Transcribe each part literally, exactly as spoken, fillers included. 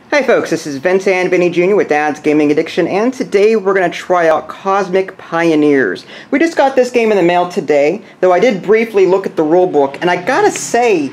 Hi folks, this is Vince and Vinny Junior with Dad's Gaming Addiction, and today we're going to try out Cosmic Pioneers. We just got this game in the mail today, though I did briefly look at the rulebook, and I gotta say,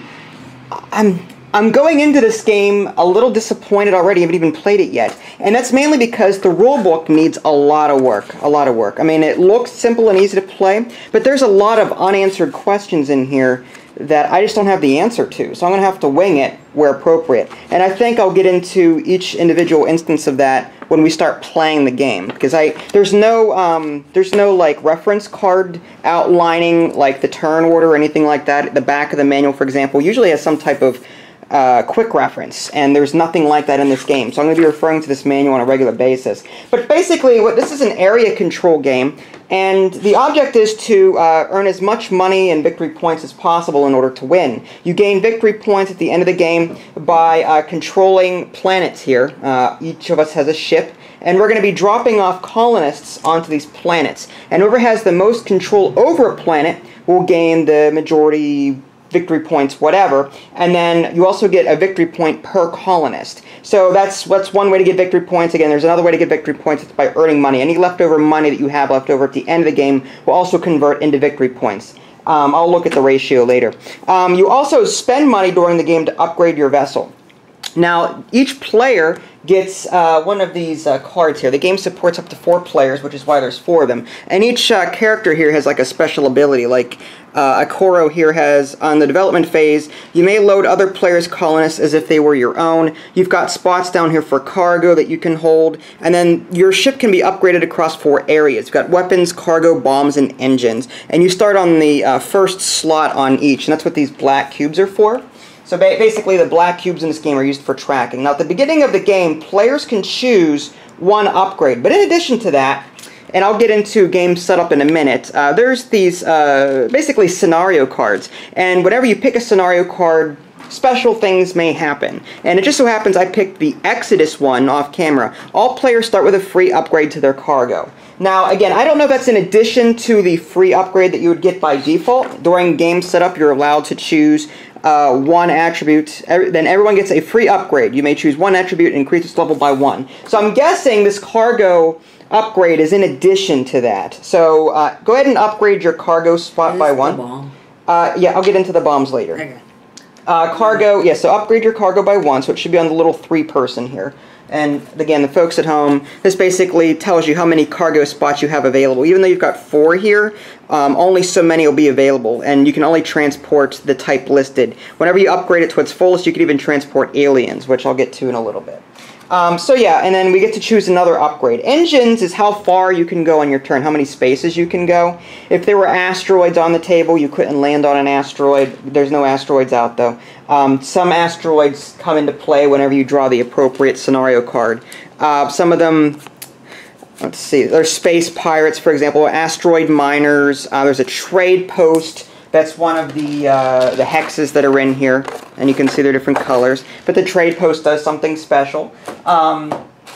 I'm I'm going into this game a little disappointed already. I haven't even played it yet, and that's mainly because the rulebook needs a lot of work, a lot of work. I mean, it looks simple and easy to play, but there's a lot of unanswered questions in here that I just don't have the answer to, so I'm going to have to wing it where appropriate. And I think I'll get into each individual instance of that when we start playing the game, because I there's no um, there's no like reference card outlining like the turn order or anything like that. The back of the manual, for example, usually has some type of Uh, quick reference, and there's nothing like that in this game, so I'm going to be referring to this manual on a regular basis. But basically, what this is an area control game, and the object is to uh, earn as much money and victory points as possible in order to win. You gain victory points at the end of the game by uh, controlling planets here. Uh, each of us has a ship, and we're going to be dropping off colonists onto these planets. And whoever has the most control over a planet will gain the majority victory points, whatever, and then you also get a victory point per colonist. So that's that's one way to get victory points. Again, there's another way to get victory points. It's by earning money. Any leftover money that you have left over at the end of the game will also convert into victory points. Um, I'll look at the ratio later. Um, you also spend money during the game to upgrade your vessel. Now, each player gets uh, one of these uh, cards here. The game supports up to four players, which is why there's four of them. And each uh, character here has like a special ability. Like uh, Akoro here has, on the development phase, you may load other players' colonists as if they were your own. You've got spots down here for cargo that you can hold. And then your ship can be upgraded across four areas. You've got weapons, cargo, bombs, and engines. And you start on the uh, first slot on each. And that's what these black cubes are for. So ba basically, the black cubes in this game are used for tracking. Now, at the beginning of the game, players can choose one upgrade. But in addition to that, and I'll get into game setup in a minute, uh, there's these uh, basically scenario cards. And whenever you pick a scenario card, special things may happen. And it just so happens I picked the Exodus one off camera. All players start with a free upgrade to their cargo. Now, again, I don't know if that's in addition to the free upgrade that you would get by default. During game setup, you're allowed to choose uh, one attribute. Every, then everyone gets a free upgrade. You may choose one attribute and increase its level by one. So I'm guessing this cargo upgrade is in addition to that. So uh, go ahead and upgrade your cargo spot by one. Bomb? Uh, yeah, I'll get into the bombs later. Okay. Uh, cargo, yeah, so upgrade your cargo by one, so it should be on the little three person here. And again, the folks at home, this basically tells you how many cargo spots you have available. Even though you've got four here, um, only so many will be available, and you can only transport the type listed. Whenever you upgrade it to its fullest, you can even transport aliens, which I'll get to in a little bit. Um, so yeah, and then we get to choose another upgrade. Engines is how far you can go on your turn, how many spaces you can go. If there were asteroids on the table, you couldn't land on an asteroid. There's no asteroids out, though. Um, some asteroids come into play whenever you draw the appropriate scenario card. Uh, some of them, let's see, there's space pirates, for example, asteroid miners. Uh, there's a trade post. That's one of the uh, the hexes that are in here, and you can see they're different colors. But the trade post does something special. Um,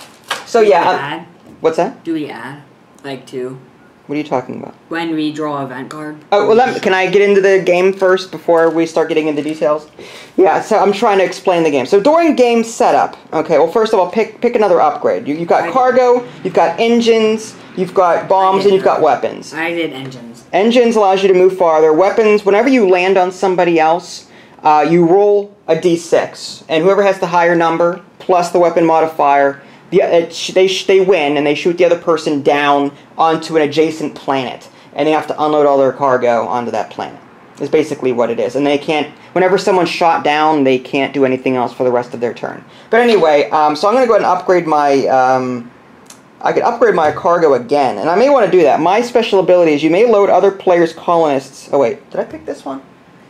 so yeah, uh, what's that? Do we add like two? What are you talking about? When we draw an event card. Oh well, let me, can I get into the game first before we start getting into details? Yeah, so I'm trying to explain the game. So during game setup, okay. Well, first of all, pick pick another upgrade. You, you've got cargo, you've got engines, you've got bombs, and you've got weapons. I did engines. Engines allows you to move farther. Weapons, whenever you land on somebody else, uh, you roll a d six. And whoever has the higher number, plus the weapon modifier, the, it, they, they win, and they shoot the other person down onto an adjacent planet. And they have to unload all their cargo onto that planet. Is basically what it is. And they can't, whenever someone's shot down, they can't do anything else for the rest of their turn. But anyway, um, so I'm going to go ahead and upgrade my... Um, I could upgrade my cargo again, and I may want to do that. My special ability is you may load other players' colonists... Oh wait, did I pick this one?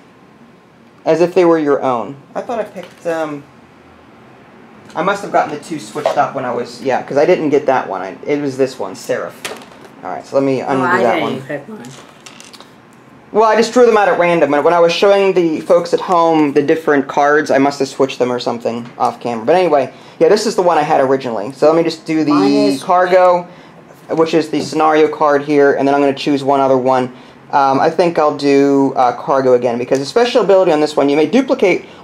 As if they were your own. I thought I picked... Um, I must have gotten the two switched up when I was... Yeah, because I didn't get that one. I, it was this one, Seraph. Alright, so let me undo oh, I that didn't one. Pick one. Well, I just drew them out at random, and when I was showing the folks at home the different cards, I must have switched them or something off camera. But anyway, yeah, this is the one I had originally. So let me just do the cargo, which is the scenario card here, and then I'm going to choose one other one. Um, I think I'll do uh, cargo again, because the special ability on this one, you may duplicate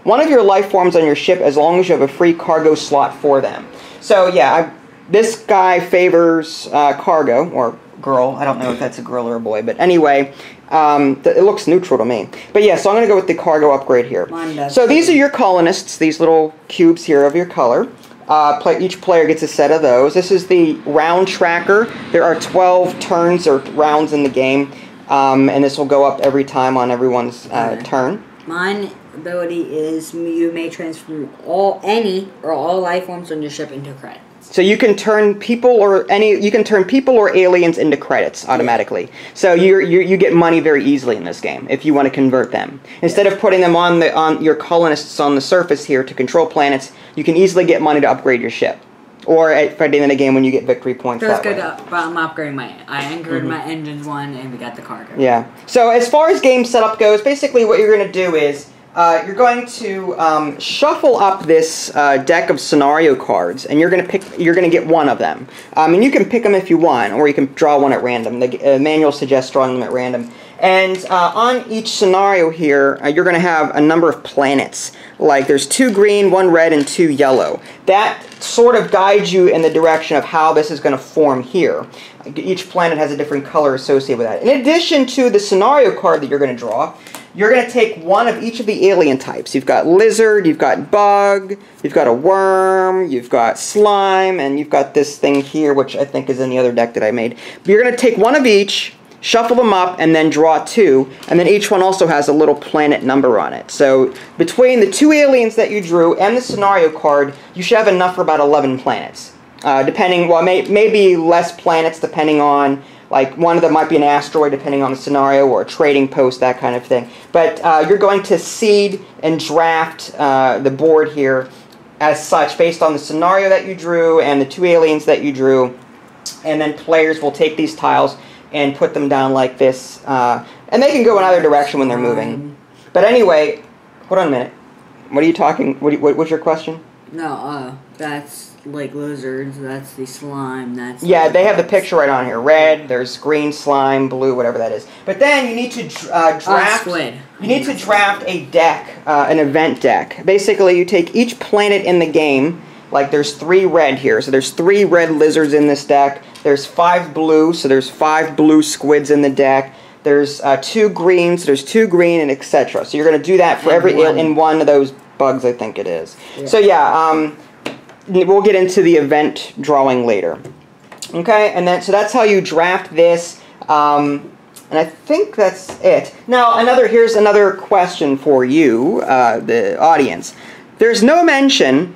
one of your life forms on your ship as long as you have a free cargo slot for them. So yeah, I, this guy favors uh, cargo, or girl. I don't know if that's a girl or a boy, but anyway, um, it looks neutral to me. But yeah, so I'm going to go with the cargo upgrade here. Mine does. So these are your colonists, these little cubes here of your color. Uh, play, each player gets a set of those. This is the round tracker. There are twelve turns or rounds in the game, um, and this will go up every time on everyone's uh, okay. turn. Mine ability is you may transform all any or all life forms on your ship into credits. So you can turn people or any you can turn people or aliens into credits automatically. Yeah. So you you you get money very easily in this game if you want to convert them. Instead yeah. of putting them on the on your colonists on the surface here to control planets, you can easily get money to upgrade your ship. Or at the end of the game when you get victory points. So it's that good. way. Up, but I'm upgrading my. I anchored mm-hmm. my engines one, and we got the cargo. Yeah. So as far as game setup goes, basically what you're going to do is uh, you're going to um, shuffle up this uh, deck of scenario cards, and you're going to pick. You're going to get one of them. Um, and you can pick them if you want, or you can draw one at random. The uh, manual suggests drawing them at random. And uh, on each scenario here, uh, you're going to have a number of planets. Like there's two green, one red, and two yellow. That sort of guides you in the direction of how this is going to form here. Each planet has a different color associated with that. In addition to the scenario card that you're going to draw, you're going to take one of each of the alien types. You've got lizard, you've got bug, you've got a worm, you've got slime, and you've got this thing here, which I think is in the other deck that I made. But you're going to take one of each, shuffle them up, and then draw two, and then each one also has a little planet number on it. So between the two aliens that you drew and the scenario card, you should have enough for about eleven planets. Uh, depending, well, may, maybe less planets depending on, like one of them might be an asteroid depending on the scenario, or a trading post, that kind of thing. But uh, you're going to seed and draft uh, the board here as such based on the scenario that you drew and the two aliens that you drew, and then players will take these tiles and put them down like this, uh, and they can go in either direction when they're moving. But anyway, hold on a minute. What are you talking? What, what what's your question? No, uh, that's like lizards. That's the slime. That's yeah. They have the picture right on here. Red. There's green, slime, blue, whatever that is. But then you need to uh, draft. Uh, squid. You need to draft a deck, uh, an event deck. Basically, you take each planet in the game. Like there's three red here, so there's three red lizards in this deck. There's five blue, so there's five blue squids in the deck. There's uh, two greens, so there's two green, and et cetera. So you're going to do that for and every one. in one of those bugs, I think it is. Yeah. So yeah, um, we'll get into the event drawing later. Okay, and then so that's how you draft this. Um, and I think that's it. Now, another here's another question for you, uh, the audience. There's no mention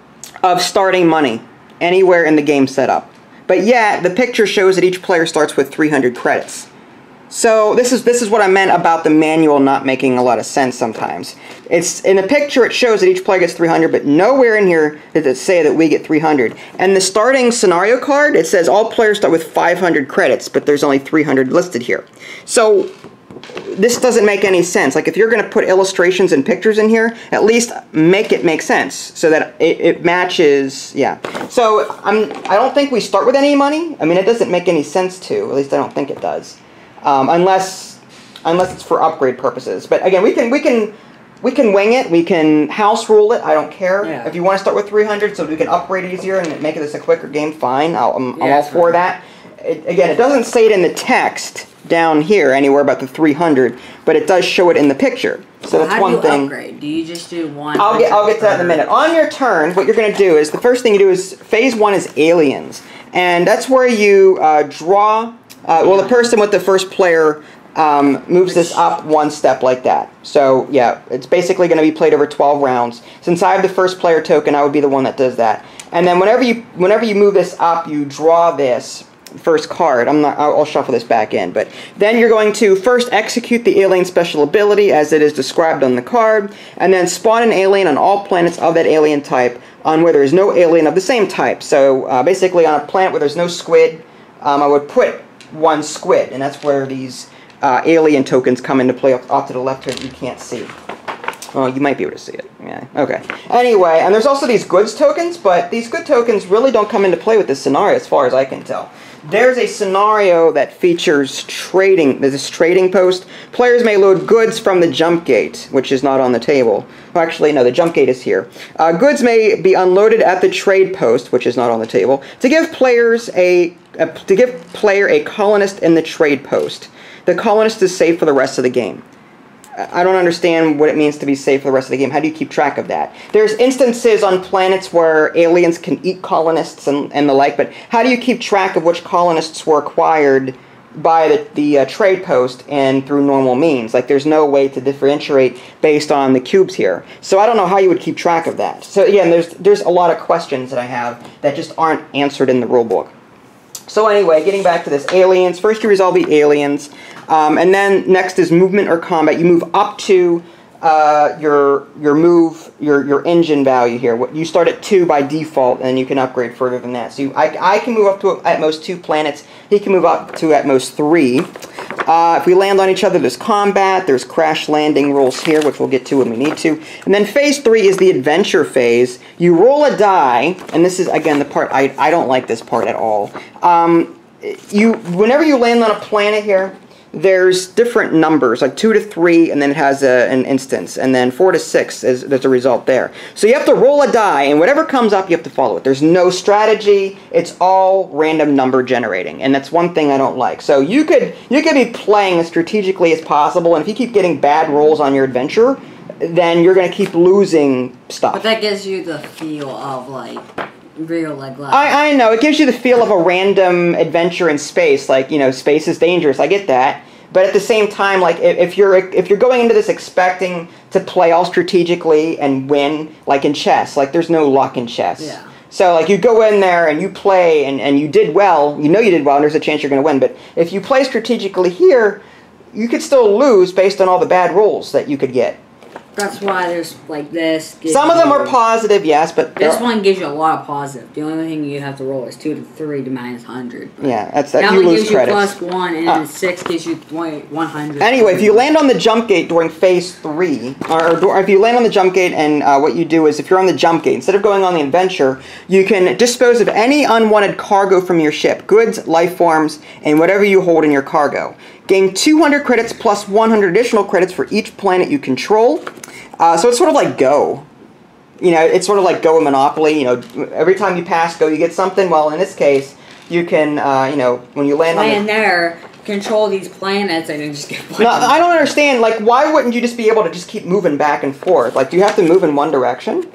of starting money anywhere in the game setup, but yet the picture shows that each player starts with three hundred credits. So this is this is what I meant about the manual not making a lot of sense sometimes. It's in the picture it shows that each player gets three hundred, but nowhere in here does it say that we get three hundred. And the starting scenario card, it says all players start with five hundred credits, but there's only three hundred listed here. So this doesn't make any sense. Like if you're going to put illustrations and pictures in here, at least make it make sense so that it, it matches. Yeah. So I'm. I don't think we start with any money. I mean, it doesn't make any sense to. At least I don't think it does, um, unless unless it's for upgrade purposes. But again, we can we can we can wing it. We can house rule it. I don't care. Yeah. If you want to start with three hundred, so we can upgrade it easier and make this a quicker game, fine. I'll, I'm, Yeah, I'm all for that. It, again, it doesn't say it in the text down here anywhere about the three hundred, but it does show it in the picture. So that's How one do you thing. Upgrade? Do you just do one? I'll get I'll get to that in a minute. On your turn, what you're going to do is the first thing you do is phase one is aliens, and that's where you uh, draw. Uh, well, the person with the first player um, moves this up one step like that. So yeah, it's basically going to be played over twelve rounds. Since I have the first player token, I would be the one that does that. And then whenever you whenever you move this up, you draw this first card. I'm not. I'll shuffle this back in, but then you're going to first execute the alien special ability as it is described on the card, and then spawn an alien on all planets of that alien type on where there is no alien of the same type. So uh, basically, on a planet where there's no squid, um, I would put one squid, and that's where these uh, alien tokens come into play off to the left here that you can't see. Well, you might be able to see it. Yeah. Okay. Anyway, and there's also these goods tokens, but these good tokens really don't come into play with this scenario as far as I can tell. There's a scenario that features trading. There's this trading post. Players may load goods from the jump gate, which is not on the table. Well, actually, no, the jump gate is here. Uh, goods may be unloaded at the trade post, which is not on the table, to give players a, a to give player a colonist in the trade post. The colonist is safe for the rest of the game. I don't understand what it means to be safe for the rest of the game. How do you keep track of that? There's instances on planets where aliens can eat colonists and, and the like, but how do you keep track of which colonists were acquired by the, the uh, trade post and through normal means? Like, there's no way to differentiate based on the cubes here. So I don't know how you would keep track of that. So again, there's, there's a lot of questions that I have that just aren't answered in the rulebook. So anyway, getting back to this, aliens. First you resolve the aliens, um, and then next is movement or combat. You move up to uh, your your move your your engine value here. You start at two by default, and you can upgrade further than that. So you, I I can move up to at most two planets. He can move up to at most three. Uh, if we land on each other, there's combat. There's crash landing rules here, which we'll get to when we need to. And then phase three is the adventure phase. You roll a die, and this is again the part I I don't like this part at all. Um, you whenever you land on a planet here, there's different numbers, like two to three, and then it has a, an instance, and then four to six is there's a result there. So you have to roll a die, and whatever comes up, you have to follow it. There's no strategy; it's all random number generating, and that's one thing I don't like. So you could you could be playing as strategically as possible, and if you keep getting bad rolls on your adventure, then you're going to keep losing stuff. But that gives you the feel of like. Real like life. I, I know, it gives you the feel of a random adventure in space, like, you know, space is dangerous, I get that. But at the same time, like, if, if you're if you're going into this expecting to play all strategically and win, like in chess, like, there's no luck in chess. Yeah. So, like, you go in there and you play and, and you did well, you know you did well, and there's a chance you're going to win. But if you play strategically here, you could still lose based on all the bad rolls that you could get. That's why there's like this. Some of them are positive, yes, but this one gives you a lot of positive. The only thing you have to roll is two to three to minus hundred. Yeah, that's that. That you one lose gives credits. you plus one, and uh, then six gives you one hundred. Anyway, if you land on the jump gate during phase three, or, or if you land on the jump gate, and uh, what you do is, if you're on the jump gate, instead of going on the adventure, you can dispose of any unwanted cargo from your ship, goods, life forms, and whatever you hold in your cargo. Gain two hundred credits plus one hundred additional credits for each planet you control. Uh, so it's sort of like Go. You know, it's sort of like Go and Monopoly. You know, every time you pass Go, you get something. Well, in this case, you can, uh, you know, when you land, land on the... there, control these planets, and then just get... No, I don't understand. Like, why wouldn't you just be able to just keep moving back and forth? Like, do you have to move in one direction?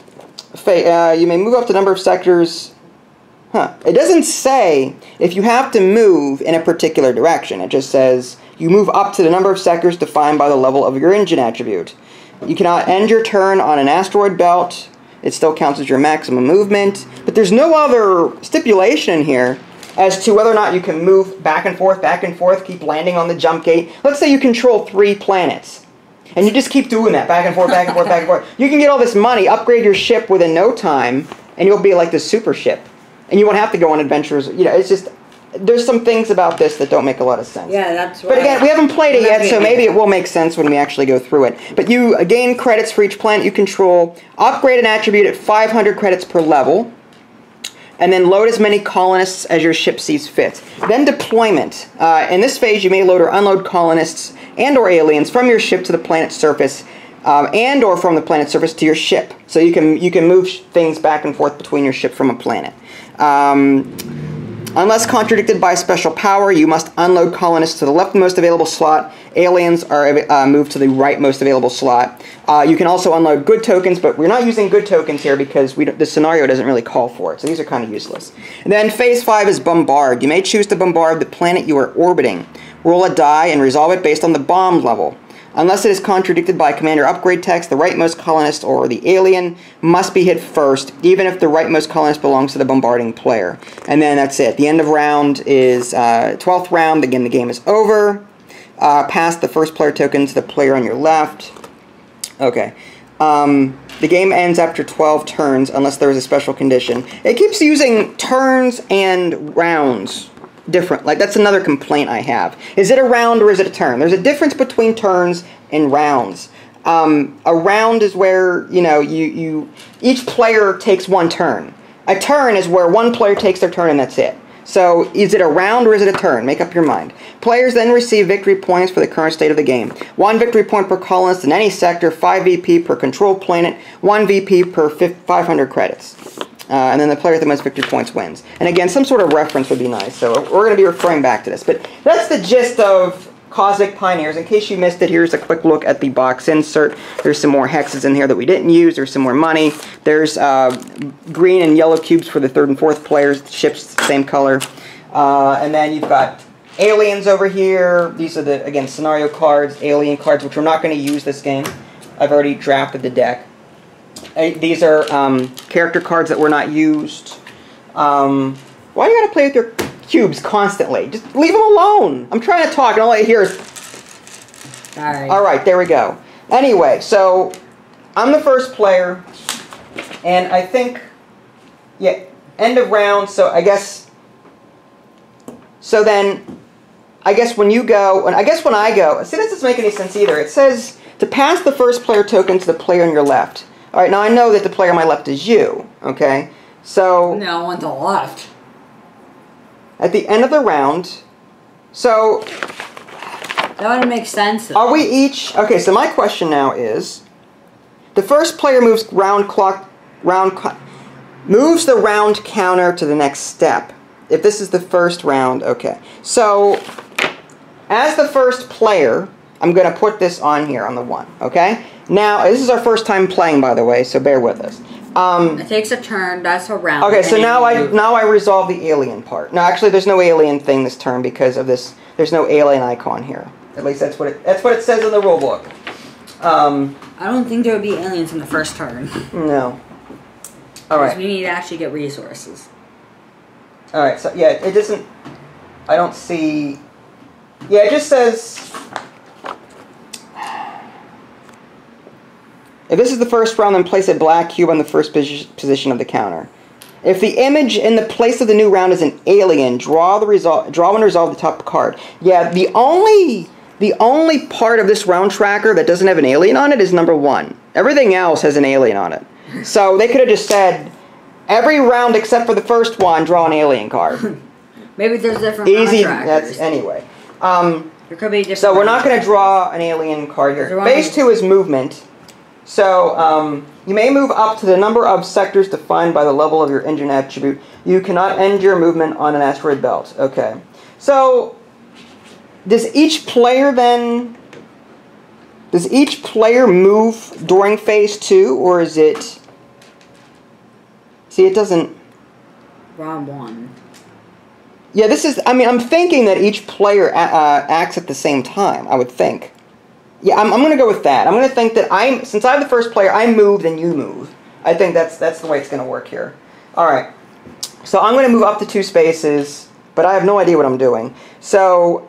Uh, you may move up to number of sectors... Huh. It doesn't say if you have to move in a particular direction. It just says you move up to the number of sectors defined by the level of your engine attribute. You cannot end your turn on an asteroid belt. It still counts as your maximum movement. But there's no other stipulation here as to whether or not you can move back and forth, back and forth, keep landing on the jump gate. Let's say you control three planets. And you just keep doing that, back and forth, back and forth, back and forth. You can get all this money, upgrade your ship within no time, and you'll be like this super ship. And you won't have to go on adventures. You know, it's just, there's some things about this that don't make a lot of sense. Yeah, that's right. But again, we haven't played it yet, so maybe it will make sense when we actually go through it. But you gain credits for each planet you control, upgrade an attribute at five hundred credits per level, and then load as many colonists as your ship sees fit. Then deployment. Uh, in this phase, you may load or unload colonists and or aliens from your ship to the planet's surface, um, and or from the planet's surface to your ship. So you can, you can move things back and forth between your ship from a planet. Um, unless contradicted by special power, you must unload colonists to the leftmost available slot. Aliens are uh, moved to the rightmost available slot. Uh, you can also unload good tokens, but we're not using good tokens here because we the scenario doesn't really call for it, so these are kind of useless. And then phase five is bombard. You may choose to bombard the planet you are orbiting. Roll a die and resolve it based on the bomb level. Unless it is contradicted by commander upgrade text, the rightmost colonist or the alien must be hit first, even if the rightmost colonist belongs to the bombarding player. And then that's it. The end of round is uh, twelfth round. Again, the game is over. Uh, pass the first player token to the player on your left. Okay. Um, the game ends after twelve turns, unless there is a special condition. It keeps using turns and rounds different. Like, that's another complaint I have. Is it a round or is it a turn? There's a difference between turns and rounds. Um, a round is where, you know, you, you each player takes one turn. A turn is where one player takes their turn and that's it. So, is it a round or is it a turn? Make up your mind. Players then receive victory points for the current state of the game. One victory point per colonist in any sector, five V P per control planet, one V P per five hundred credits. Uh, and then the player with the most victory points wins. And again, some sort of reference would be nice. So, we're going to be referring back to this. But that's the gist of Cosmic Pioneers. In case you missed it, here's a quick look at the box insert. There's some more hexes in here that we didn't use. There's some more money. There's uh, green and yellow cubes for the third and fourth players. The ship's same color. Uh, and then you've got aliens over here. These are the, again, scenario cards, alien cards, which we're not going to use this game. I've already drafted the deck. Uh, these are um, character cards that were not used. Um, why do you got to play with your cubes constantly? Just leave them alone. I'm trying to talk and all I hear is... Sorry. Alright, there we go. Anyway, so I'm the first player and I think, yeah, end of round, so I guess, so then, I guess when you go, and I guess when I go, see, this doesn't make any sense either. It says to pass the first player token to the player on your left. Alright, now I know that the player on my left is you, okay? So... No, on the left. At the end of the round, so... That wouldn't make sense. Though. Are we each... Okay, so my question now is... The first player moves round clock... round moves the round counter to the next step. If this is the first round, okay. So, as the first player, I'm going to put this on here on the one, okay? Now, this is our first time playing, by the way, so bear with us. Um, it takes a turn. That's a round. Okay, so now I now I resolve the alien part. No, actually, there's no alien thing this turn because of this. There's no alien icon here. At least that's what it that's what it says in the rule book. Um, I don't think there would be aliens in the first turn. No. All right. We need to actually get resources. All right. So yeah, it doesn't. I don't see. Yeah, it just says. If this is the first round, then place a black cube on the first position of the counter. If the image in the place of the new round is an alien, draw the result. Draw and resolve the top card. Yeah, the only the only part of this round tracker that doesn't have an alien on it is number one. Everything else has an alien on it. So they could have just said, every round except for the first one, draw an alien card. Maybe there's different Easy. round That's anyway. Um, there could be different. So we're not going to draw an alien card here. Phase two is movement. So, um, you may move up to the number of sectors defined by the level of your engine attribute. You cannot end your movement on an asteroid belt. Okay. So, does each player then... Does each player move during phase two, or is it... See, it doesn't... Round one. Yeah, this is... I mean, I'm thinking that each player uh, acts at the same time, I would think. Yeah, I'm, I'm going to go with that. I'm going to think that I'm, since I'm the first player, I move, then you move. I think that's that's the way it's going to work here. All right. So I'm going to move up to two spaces, but I have no idea what I'm doing. So,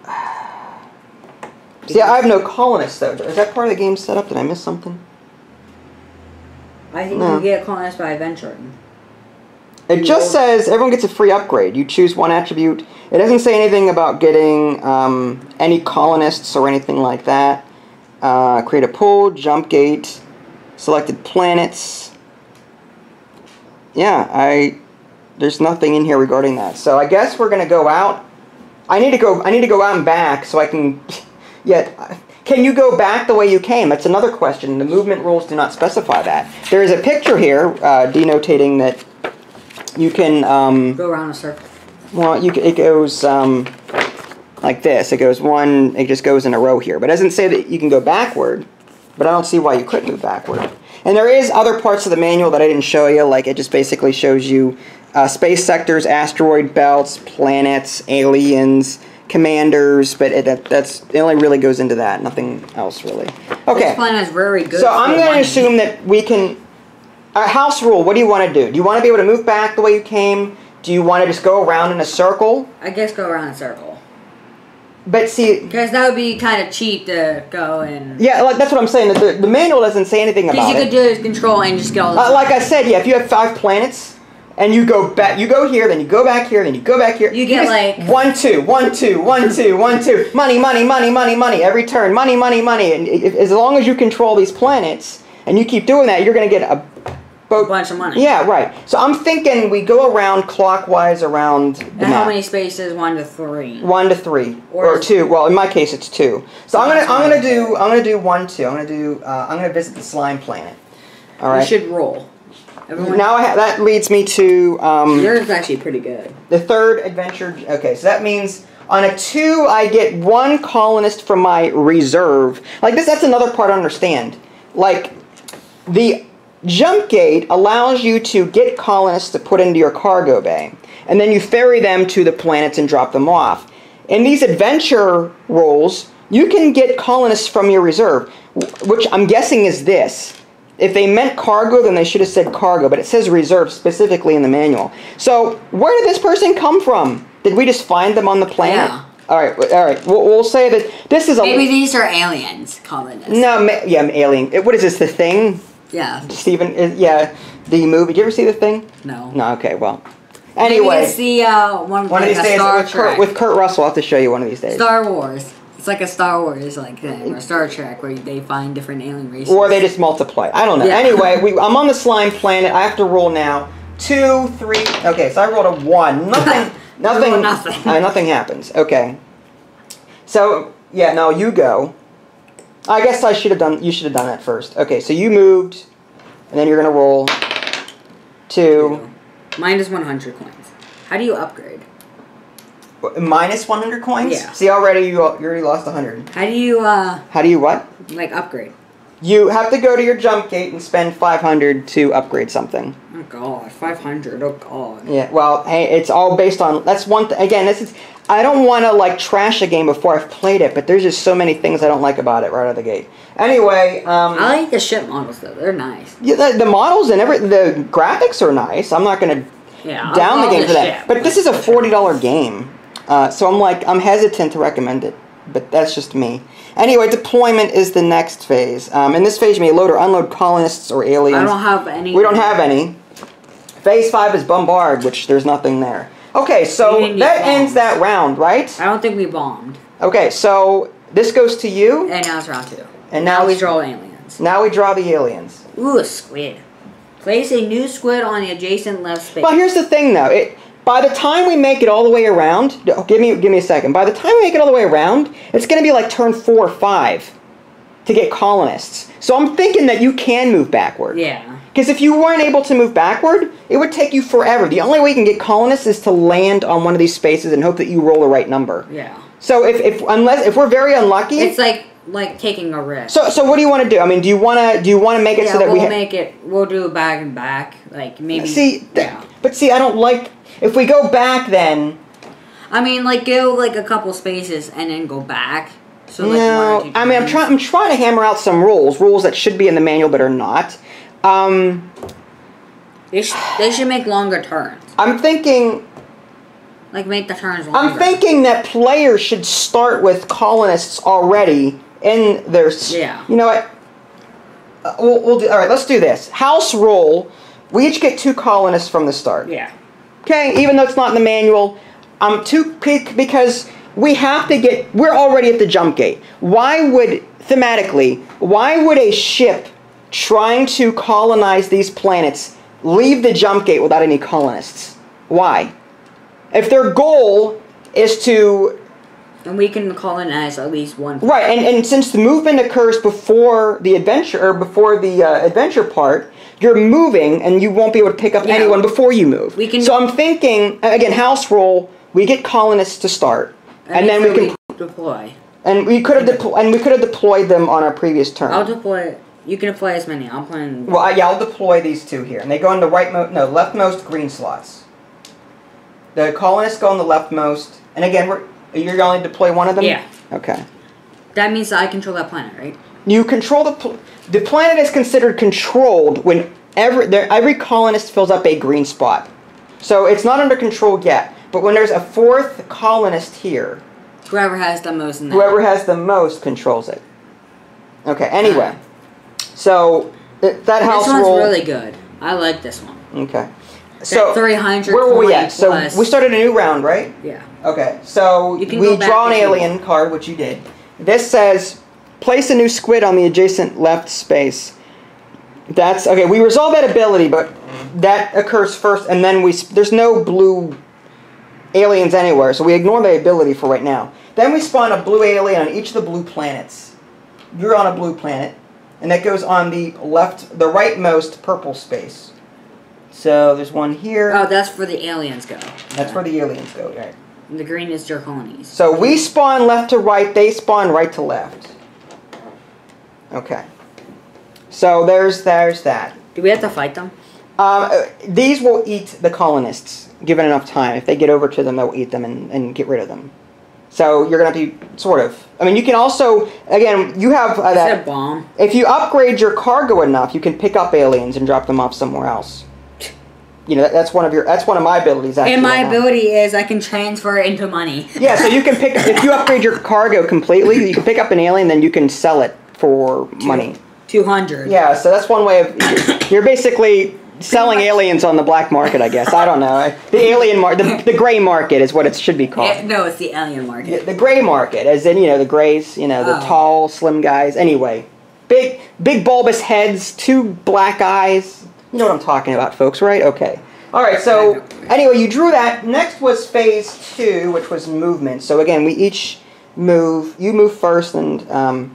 see, I have no colonists, though. Is that part of the game set up? Did I miss something? I think No. you get a colonist by venturing. It just says everyone gets a free upgrade. You choose one attribute. It doesn't say anything about getting um, any colonists or anything like that. Uh, create a pool, jump gate, selected planets. Yeah, I. There's nothing in here regarding that. So I guess we're gonna go out. I need to go. I need to go out and back so I can. Yeah. Can you go back the way you came? That's another question. The movement rules do not specify that. There is a picture here uh, denotating that. You can, um... Go around a circle. Well, you can, it goes, um... like this. It goes one... It just goes in a row here. But it doesn't say that you can go backward. But I don't see why you couldn't move backward. And there is other parts of the manual that I didn't show you. Like, it just basically shows you uh, space sectors, asteroid belts, planets, aliens, commanders. But it, that, that's... It only really goes into that. Nothing else, really. Okay. This plan is very good. So I'm going to assume that we can... Uh, house rule, what do you want to do? Do you want to be able to move back the way you came? Do you want to just go around in a circle? I guess go around in a circle. But see... Because that would be kind of cheap to go and... Yeah, like that's what I'm saying. The, the manual doesn't say anything about it. Because you could do is control and just go... Uh, like I said, yeah, if you have five planets, and you go back. You go here, then you go back here, then you go back here. You get just, like one, two, one, two, one, two, one, two. Money, money, money, money, money. Every turn, money, money, money. And if, as long as you control these planets and you keep doing that, you're going to get a boat. bunch of money. Yeah, right. So I'm thinking we go around clockwise around the And map. how many spaces? One to three. One to three, Or or, two. Well, in my case, it's two. So So I'm gonna that's I'm gonna fine. do I'm gonna do one, two. I'm gonna do uh, I'm gonna visit the slime planet. All right. You should roll. Everyone, Now I ha that leads me to um, yours is actually pretty good. the third adventure. Okay, so that means on a two, I get one colonist from my reserve. Like this, that's another part I understand. Like the jump gate allows you to get colonists to put into your cargo bay, and then you ferry them to the planets and drop them off. In these adventure rolls, you can get colonists from your reserve, which I'm guessing is this. If they meant cargo, then they should have said cargo, but it says reserve specifically in the manual. So, where did this person come from? Did we just find them on the planet? Yeah. All right, all right. We'll, we'll say that this is a... Maybe these are aliens calling us. No, ma yeah, I'm alien. What is this, The Thing? Yeah. Steven, is, yeah, the movie. Did you ever see The Thing? No. No, okay, well. Maybe Anyway, it's the uh, one, one like of these a days Star with Kurt, Trek. with Kurt Russell. I'll have to show you one of these days. Star Wars. It's like a Star Wars like thing, or Star Trek, where they find different alien races. Or they just multiply. I don't know. Yeah. Anyway, we, I'm on the slime planet. I have to roll now. Two, three. Okay, so I rolled a one. Nothing. Nothing. rolled nothing. Uh, nothing happens. Okay. So yeah, no, you go. I guess I should have done. You should have done that first. Okay, so you moved, and then you're gonna roll two. Minus one hundred coins. How do you upgrade? Minus one hundred coins? Yeah. See, already you, you already lost one hundred. How do you, uh, How do you what? like, upgrade? You have to go to your jump gate and spend five hundred to upgrade something. Oh, God. five hundred. Oh, God. Yeah, well, hey, it's all based on... That's one thing. Again, this is... I don't want to, like, trash a game before I've played it, but there's just so many things I don't like about it right out of the gate. Anyway, um... I like the ship models, though. They're nice. Yeah, the, the models and every... The graphics are nice. I'm not going to Yeah, down I the love game the for that. ship, But this is a forty dollar game. Uh, so I'm like, I'm hesitant to recommend it, but that's just me. Anyway, deployment is the next phase. Um, in this phase, you may load or unload colonists or aliens. I don't have any. We don't have any. Phase five is bombard, which there's nothing there. Okay, so We didn't that use ends bombs. that round, right? I don't think we bombed. Okay, so this goes to you, And now it's round two. and now, Now we it's- draw aliens. now we draw the aliens. Ooh, a squid. Place a new squid on the adjacent left space. Well, here's the thing, though. It by the time we make it all the way around, oh, give me give me a second. By the time we make it all the way around, it's going to be like turn four or five to get colonists. So I'm thinking that you can move backward. Yeah. Because if you weren't able to move backward, it would take you forever. The only way you can get colonists is to land on one of these spaces and hope that you roll the right number. Yeah. So if, if unless if we're very unlucky, It's like like taking a risk. so so what do you want to do? I mean, do you want to do you want to make it yeah, so that we'll we ha- make it. We'll do a back and back. Like maybe. see? th- Yeah. But see, I don't like if we go back then. I mean, like go like a couple spaces and then go back. So like one No, or two I mean I'm times. trying. I'm trying to hammer out some rules, rules that should be in the manual but are not. Um, They, sh- they should make longer turns. I'm thinking. Like make the turns longer. I'm thinking that players should start with colonists already in their. s- Yeah. You know what? Uh, we'll, we'll do. All right. Let's do this. House roll. We each get two colonists from the start. Yeah. Okay. Even though it's not in the manual, I'm too quick because we have to get. We're already at the jump gate. Why would thematically? Why would a ship trying to colonize these planets leave the jump gate without any colonists? Why? If their goal is to... And we can colonize at least one. Right, and, and since the movement occurs before the adventure, or before the uh, adventure part, you're moving and you won't be able to pick up Yeah. anyone before you move. We can- So I'm thinking, again, house roll, we get colonists to start, and, then we can... deploy. And we could have deplo- and we could have deployed them on our previous turn. I'll deploy. You can deploy as many. I'm playing. Well, I, yeah, I'll deploy these two here, and they go in the right, mo- no, leftmost green slots. The colonists go in the leftmost, and again, we're, you're going to deploy one of them. Yeah. Okay. That means that I control that planet, right? You control the pl- the planet is considered controlled when every there, every colonist fills up a green spot. So it's not under control yet, but when there's a fourth colonist here, Whoever has the most in that. whoever has the most controls it. Okay. Anyway, so th- that house This one's roll. really good. I like this one. Okay. So three hundred where were we at? plus. So we started a new round, right? Yeah. Okay. So You can we go back draw an if you alien want. card, which you did. This says place a new squid on the adjacent left space. That's okay. We resolve that ability, but that occurs first, and then we there's no blue aliens anywhere, so we ignore the ability for right now. Then we spawn a blue alien on each of the blue planets. You're on a blue planet, and that goes on the left, the rightmost purple space. So there's one here. Oh, that's where the aliens go. That's where the aliens go, right? And the green is their colonies. So we spawn left to right, they spawn right to left. Okay. So there's there's that. Do we have to fight them? Um, uh, these will eat the colonists, given enough time. If they get over to them, they'll eat them and, and get rid of them. So you're going to be, sort of. I mean, you can also, again, you have uh, Is that. that bomb? If you upgrade your cargo enough, you can pick up aliens and drop them off somewhere else. You know, that, that's one of your, that's one of my abilities, actually. And my right now. ability is I can transfer it into money. Yeah, so you can pick, if you upgrade your cargo completely, you can pick up an alien, then you can sell it for money. two hundred. Yeah, so that's one way of, you're basically selling aliens on the black market, I guess. I don't know. The alien market, the, the gray market is what it should be called. Eh, no, it's the alien market. The, the gray market, as in, you know, the grays, you know, the Oh. tall, slim guys. Anyway, big, big bulbous heads, two black eyes. You know what I'm talking about, folks, right? Okay. All right, so anyway, you drew that. Next was phase two, which was movement. So again, we each move. You move first, and um,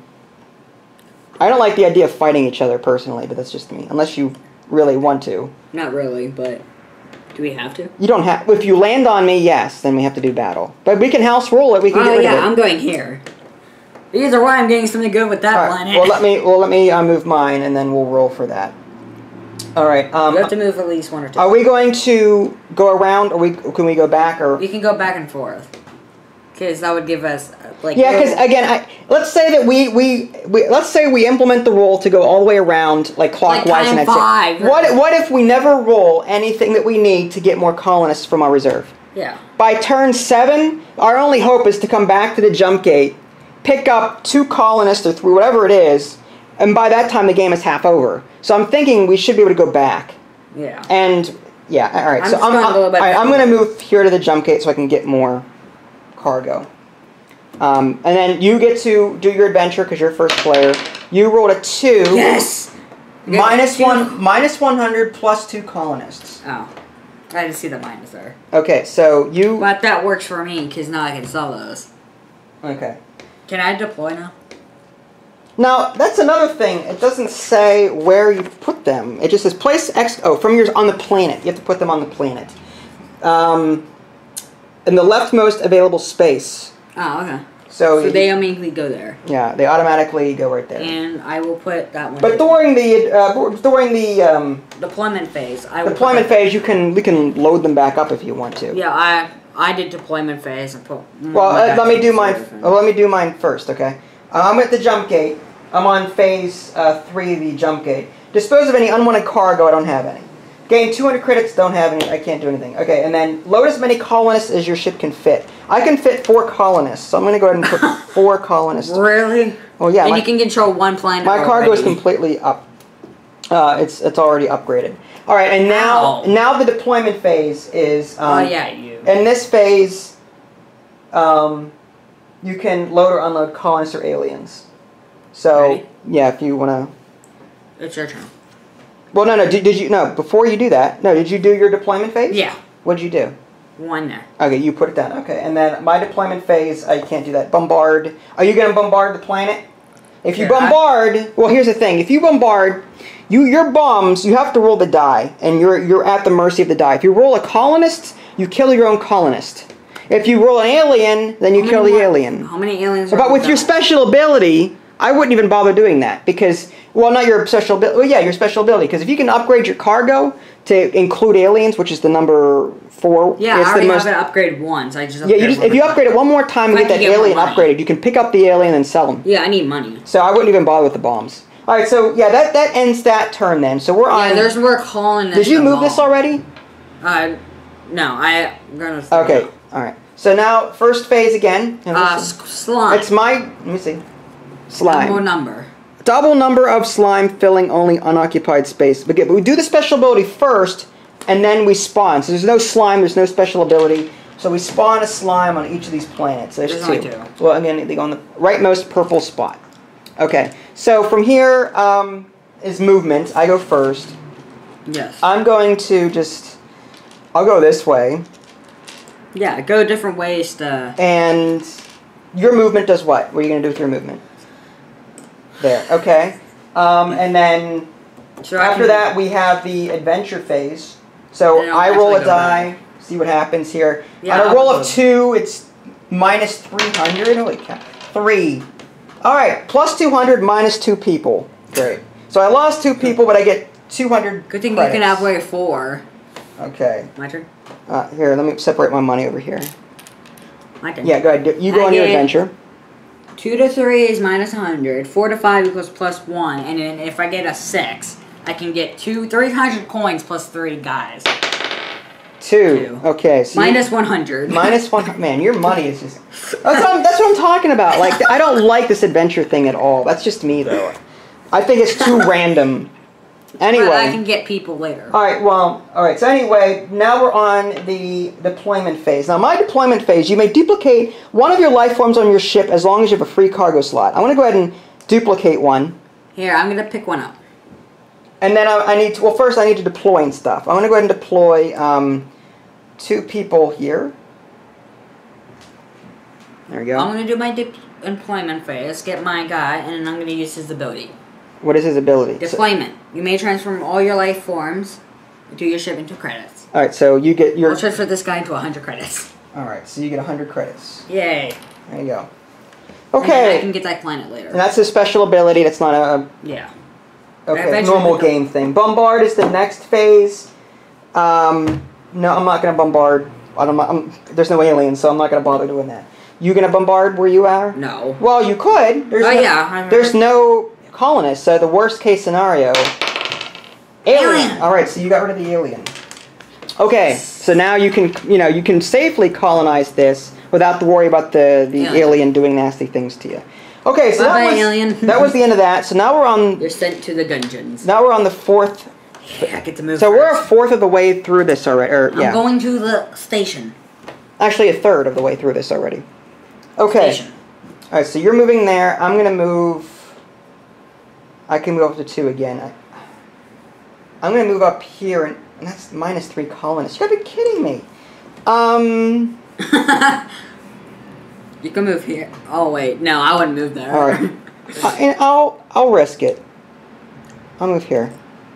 I don't like the idea of fighting each other personally, but that's just me. Unless you really want to. Not really, but do we have to? You don't have. If you land on me, yes, then we have to do battle. But we can house rule it. We can Oh get rid yeah, of it. I'm going here. Either way, I'm getting something good with that All right, planet. well, let me. Well, let me uh, move mine, and then we'll roll for that. All right. Um, You have to move at least one or two. Are we going to go around, or we can we go back, or? We can go back and forth. Because that would give us, uh, like... Yeah, because again, I, let's say that we, we we let's say we implement the roll to go all the way around, like clockwise, Like and time that's five. it. What what if we never roll anything that we need to get more colonists from our reserve? Yeah. By turn seven, our only hope is to come back to the jump gate, pick up two colonists or three, whatever it is, and by that time the game is half over. So I'm thinking we should be able to go back. Yeah. And yeah, all right. I'm so just I'm, going a I'm, little bit all right, I'm forward. going to move here to the jump gate so I can get more cargo. Um, and then you get to do your adventure because you're first player. You rolled a two. Yes! Minus Two- one, minus one hundred plus two colonists. Oh. I didn't see the minus there. Okay, so you. But that works for me, because now I can sell those. Okay. Can I deploy now? Now that's another thing. It doesn't say where you put them. It just says place X. Oh, from yours on the planet. You have to put them on the planet. Um, in the leftmost available space. Oh, okay. So, So you- they immediately go there. yeah, they automatically go right there. And I will put that one But in. during the uh, during the um, Deployment phase. I will put deployment that- phase, you can we can load them back up if you want to. Yeah, I I did deployment phase and put... Well, uh, let me do mine. Uh, let me do mine first, okay? Uh, I'm at the jump gate. I'm on phase uh, three, the jump gate. Dispose of any unwanted cargo. I don't have any. Gain two hundred credits. Don't have any. I can't do anything. Okay, and then load as many colonists as your ship can fit. I can fit four colonists, so I'm going to go ahead and put four colonists. Really? Well, yeah. And My, you can control one planet my cargo is already. completely up. Uh, it's it's already upgraded. All right, and now Wow. now the deployment phase is. Um, Oh, yeah, you. In this phase, um, you can load or unload colonists or aliens. So Ready? yeah, if you want to. It's your turn. Well, no, no. Did, did you no? Before you do that, no. Did you do your deployment phase? Yeah. What did you do? One there. Okay, you put it down. Okay, and then my deployment phase, I can't do that. Bombard. Are you going to bombard the planet? If you Sure, I- bombard, well, here's the thing. If you bombard, you your bombs, you have to roll the die, and you're you're at the mercy of the die. If you roll a colonist, you kill your own colonist. If you roll an alien, then you How kill many the more- alien. How many aliens are But with your done? special ability, I wouldn't even bother doing that because, well, not your special ability. Well, yeah, your special ability. Because if you can upgrade your cargo to include aliens, which is the number four, Yeah, it's I already the most. have it upgraded once. I just Yeah, you just, if you upgrade it one more time and I get that can get more alien money. upgraded, you can pick up the alien and sell them. Yeah, I need money. So I wouldn't even bother with the bombs. All right, so yeah, that that ends that turn then. So we're on. Yeah, there's more colonists. Did you than move this bomb. already? Uh, no, I, I'm gonna. Okay. All right. So now first phase again. Now, Uh, this is- s- slime. it's my. Let me see. Slime. More number. Double number of slime filling only unoccupied space. But again, we do the special ability first, and then we spawn. So there's no slime, there's no special ability. So we spawn a slime on each of these planets. There's, There's two. only two. Well, again, they go on the rightmost purple spot. Okay, so from here um, is movement. I go first. Yes. I'm going to just, I'll go this way. Yeah, go different ways to... And your movement does what? What are you going to do with your movement? There, okay. Um, and then So I after can- that, we have the adventure phase. So Then I'll I roll a actually go die, back. see what happens here. Yeah, On a I'll roll go. of two, it's minus three hundred. Holy cow. Three. All right, plus two hundred, minus two people. Great. So I lost two people, but I get two hundred Good thing credits. you can outweigh four. Okay. My turn? Uh, here, let me separate my money over here. My turn. Yeah, go ahead. You go I on your get- adventure. Two to three is minus one hundred. Four to five equals plus one. And then if I get a six, I can get two, three hundred coins plus three guys. Two. Two. Okay. So Minus one hundred. Minus one. Man, your money is just. That's what, I'm, that's what I'm talking about. Like, I don't like this adventure thing at all. That's just me, though. I think it's too random. Anyway. But I can get people later. All right. Well. All right. So anyway, now we're on the deployment phase. Now, my deployment phase, you may duplicate one of your life forms on your ship as long as you have a free cargo slot. I'm going to go ahead and duplicate one, Here, I'm going to pick one up. and then I, I need to. Well, first I need to deploy and stuff. I'm going to go ahead and deploy um, two people here. There we go. I'm going to do my de- employment phase, get my guy, and then I'm going to use his ability. What is his ability? So- Deployment. You may transform all your life forms into your ship into credits. all right. So you get your. I'll transfer this guy into one hundred credits. All right, so you get one hundred credits. Yay. There you go. And then I Okay, can get that planet later. and that's a special ability. That's not a, Yeah. a okay, Eventually normal become- game thing. Bombard is the next phase. Um, no, I'm not going to bombard. I don't. I'm, there's no aliens, so I'm not going to bother doing that. You going to bombard where you are? No. Well, you could. There's Oh, no, yeah, I- There's no colonists, so the worst case scenario. Alien. Alien. All right, so you got rid of the alien. Okay, so now you can, you know, you can safely colonize this without to worry about the the Yeah. alien doing nasty things to you. Okay, so that Bye-bye, was alien. that was the end of that. So now we're on You're sent to the dungeons. now we're on the fourth. Yeah, I get to move So we're a first. fourth of the way through this already. Or, I'm yeah, going to the station. actually a third of the way through this already. Okay. Station. All right, so you're moving there. I'm gonna move. I can move up to two again. I, I'm gonna move up here, and, and that's minus three colonists. You gotta be kidding me. Um. You can move here. Oh wait, no, I wouldn't move there. All right. I, and I'll I'll risk it. I'll move here.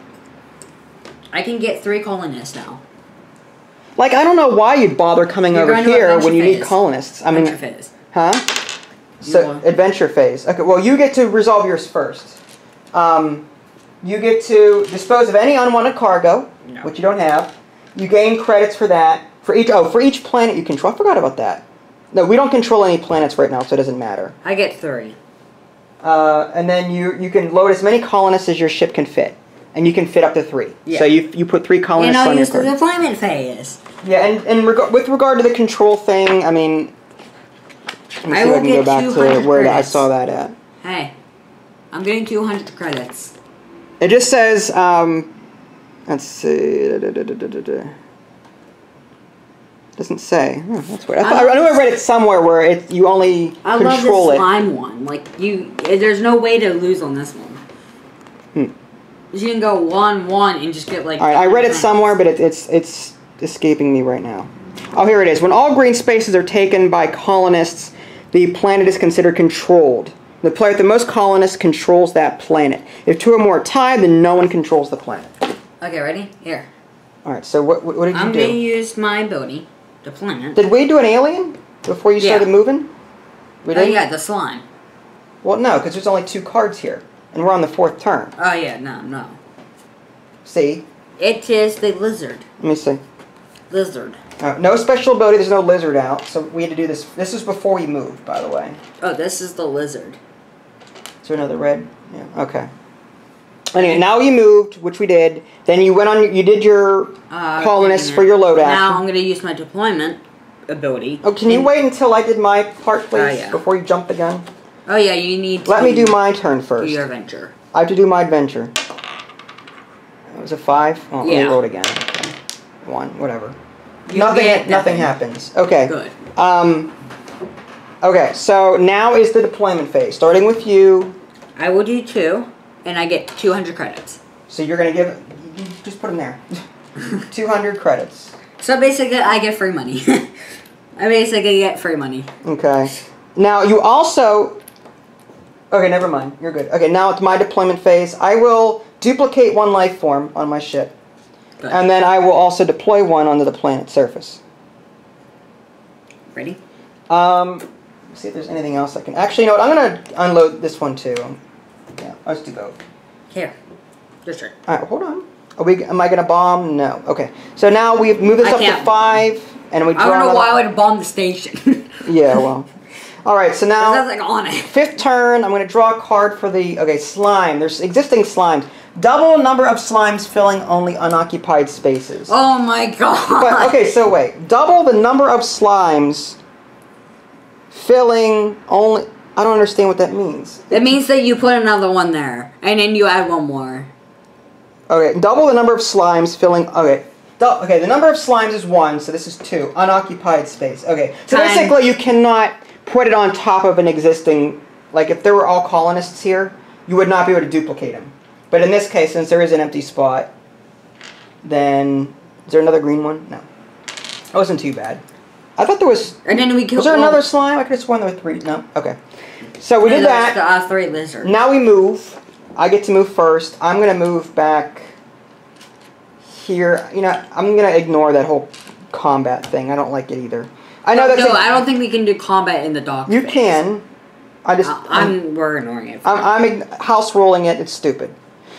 I can get three colonists now. Like, I don't know why you'd bother coming You're over going to here adventure when you need phase. colonists. I mean, Adventure phase. huh? So will. adventure phase. Okay. Well, you get to resolve yours first. Um, you get to dispose of any unwanted cargo, No. which you don't have. You gain credits for that. For each oh, for each planet you control. I forgot about that. No, we don't control any planets right now, so it doesn't matter. I get three. Uh, and then you you can load as many colonists as your ship can fit, and you can fit up to three. Yeah. So you you put three And colonists I'll on your use the card. deployment phase. Yeah, and and reg- with regard to the control thing, I mean, let me I see if will I can go get back to 200 where I credits. saw that at. Hey, I'm getting two hundred credits. It just says, um, let's see, da, da, da, da, da, da. Doesn't say. Oh, that's weird. I, thought, I, I know I read it somewhere where it you only I love control this it. slime one. Like you, there's no way to lose on this one. Hmm. You can go one one and just get like. All right, I read it credits. somewhere, but it, it's it's escaping me right now. Oh, here it is. When all green spaces are taken by colonists, the planet is considered controlled. The player with the most colonists controls that planet. If two or more are tied, then no one controls the planet. Okay, ready? Here. All right. So what what, what did you I'm do? gonna use my ability, deployment. Did we do an alien before you Yeah. started moving? We Oh didn't? yeah, the slime. Well, no, because there's only two cards here, and we're on the fourth turn. Oh yeah, no, no. See? It is the lizard. Let me see. Lizard. Uh, no special ability. There's no lizard out, so we had to do this. This was before we moved, by the way. Oh, this is the lizard. Is there another red? Yeah. Okay. Anyway, now you moved, which we did. Then you went on. You did your Uh, colonists wait a for your minute. load Now action. I'm gonna use my deployment ability. Oh, can you And- wait until I did my part, please, Oh, yeah. before you jump the gun? Oh yeah, you need to Let me do my turn do first. your adventure. I have to do my adventure. That was a five. Oh, let me Yeah. roll it again. Okay. one, whatever. You nothing, get nothing nothing. happens. Okay. Good. Um. Okay, so now is the deployment phase. Starting with you. I will do two, and I get two hundred credits. So you're gonna give. You just put them there. two hundred credits. So basically, I get free money. I basically get free money. Okay. Now you also. Okay, never mind. You're good. Okay, now it's my deployment phase. I will duplicate one life form on my ship. Good. And then I will also deploy one onto the planet's surface. Ready? Um, let's see if there's anything else I can... Actually, you know what? I'm going to unload this one, too. Yeah, let's do both. Here. Just sure. All right, hold on. Are we? Am I going to bomb? No. Okay. So now we've moved this I up to can't. five, and we draw I don't know another- why I would bomb the station. Yeah, well... All right, so now... There's nothing on it. Fifth turn, I'm going to draw a card for the... Okay, slime. There's existing slimes. Double number of slimes filling only unoccupied spaces. Oh my god. But, okay, so wait. Double the number of slimes filling only... I don't understand what that means. It means that you put another one there, and then you add one more. Okay, double the number of slimes filling... Okay, du okay. The number of slimes is one, so this is two. Unoccupied space. Okay, so Time. basically you cannot put it on top of an existing... Like, if there were all colonists here, you would not be able to duplicate them. But in this case, since there is an empty spot, then... Is there another green one? No. That wasn't too bad. I thought there was... And then we killed... Was there another slime? I could have sworn there were three. No? Okay. So we did that. The uh, three lizards. Now we move. I get to move first. I'm going to move back here. You know, I'm going to ignore that whole combat thing. I don't like it either. I know no, that's... No, a, I don't think we can do combat in the dock You space. can. I just... Uh, I'm... We're ignoring it. I'm, I'm house rolling it. It's stupid.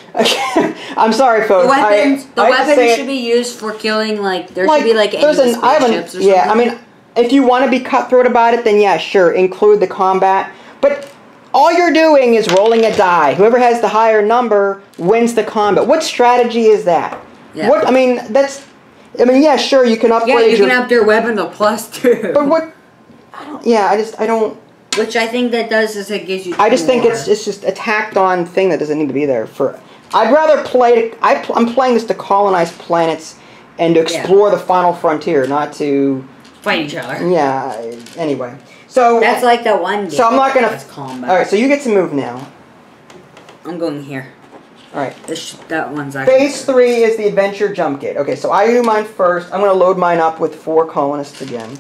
I'm sorry, folks. The weapons, I, the I just say weapons it- should be used for killing, like, there like, should be, like, there's enemy an, I haven't- spaceships or yeah, something. I mean, if you want to be cutthroat about it, then yeah, sure, include the combat. But all you're doing is rolling a die. Whoever has the higher number wins the combat. What strategy is that? Yeah. What I mean, that's. I mean, yeah, sure, you can upgrade. Yeah, you your, can up their weapon to plus two. But what? I don't. Yeah, I just I don't. Which I think that does is it gives you. I just two think more. it's it's just a tacked on thing that doesn't need to be there. For I'd rather play. I, I'm playing this to colonize planets and to explore the final frontier, not to fight each other. Yeah. Anyway, so That's like the one game. So I'm not gonna. That's combat. All right, so you get to move now. I'm going here. All right. This that one's actually. Phase three is the adventure jump gate. Okay, so I do mine first. I'm gonna load mine up with four colonists again.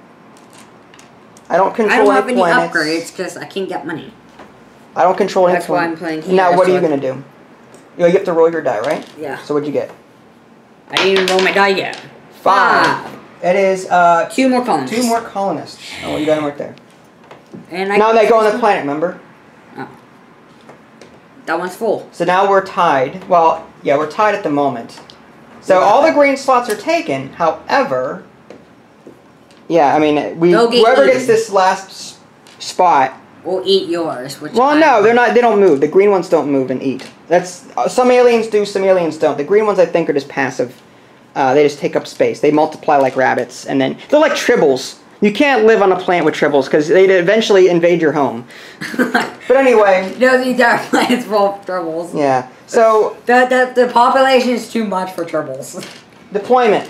I don't control I don't have any any planets. upgrades because I can't get money. I don't control any That's why planets. I'm playing here, Now, what are so you I- gonna do? You know, you have to roll your die, right? Yeah. So what'd you get? I didn't even roll my die yet. Five. It is uh, Two more colonists. two more colonists. Oh, well, you got them right there. And I Now they go on the planet, remember? Oh. That one's full. So now we're tied. Well, yeah, we're tied at the moment. So Yeah. all the green slots are taken. However, yeah, I mean, we They'll get whoever eaten. gets this last s- spot. We'll eat yours. Which Well, I- no, they're not. They don't move. The green ones don't move and eat. That's uh, some aliens do, some aliens don't. The green ones, I think, are just passive. Uh, they just take up space. They multiply like rabbits, and then they're like tribbles. You can't live on a planet with tribbles because they'd eventually invade your home. But anyway, No, the entire planet's full of tribbles. yeah. So The, the, the population is too much for tribbles. deployment.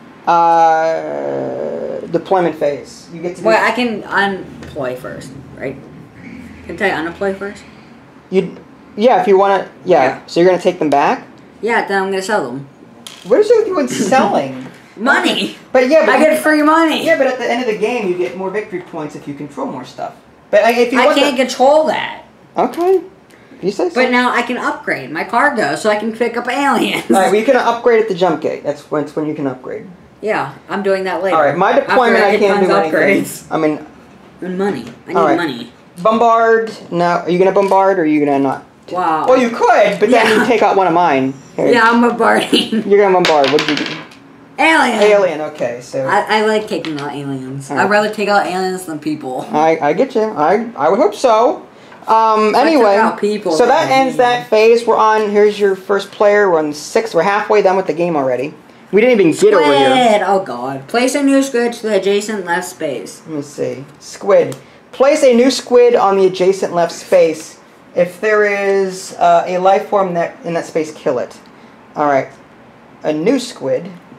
Uh, deployment phase. You get to. Wait, I can unemploy first, right? Can I tell you unemploy first? You, yeah. If you want to, yeah. Yeah. So you're gonna take them back. Yeah, then I'm gonna sell them. What is it with you and selling? Money! But yeah, but I get free money! yeah, but at the end of the game, you get more victory points if you control more stuff. But like, if you I want can't the, control that. okay, you say so. But now I can upgrade my cargo so I can pick up aliens. All right, well, you can upgrade at the jump gate. That's when, that's when you can upgrade. Yeah, I'm doing that later. All right, my deployment, After I can't get do tons anything. upgrades. I mean, And money. I need All right. money. bombard. No, are you gonna bombard or are you gonna not? Wow. Well, you could, but then Yeah. you take out one of mine. Here. Yeah, I'm bombarding. You're gonna bombard. What did you do? Alien! Alien. Okay, so I, I like taking out aliens. Alright. I'd rather take out aliens than people. I I get you. I I would hope so. Um. I Anyway, took out people so that that ends need- that phase. We're on. Here's your first player. We're on six. We're halfway done with the game already. We didn't even get over here. Squid! Oh god. Place a new squid to the adjacent left space. Let me see. Squid. Place a new squid on the adjacent left space. If there is uh, a life form that in that space, kill it. All right. A new squid.